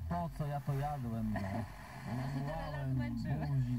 po co ja to jadłem, no. Tyle lat Łałem męczyłem. buzi.